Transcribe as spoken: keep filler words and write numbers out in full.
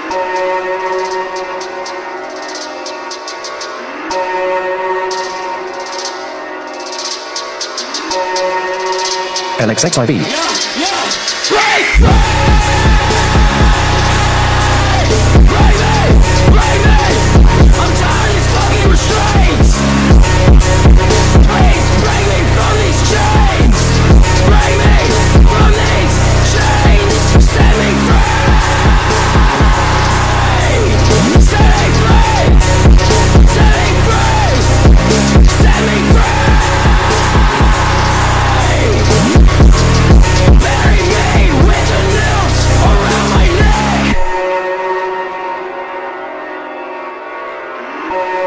L X X I V. Yeah, yeah. Break free! Break me! Break me! I'm tired of these fucking restraints! Please break me from these chains! Break me from these chains! Set me free! Set me free! Set me free! Set me free! Bury me with a noose around my neck.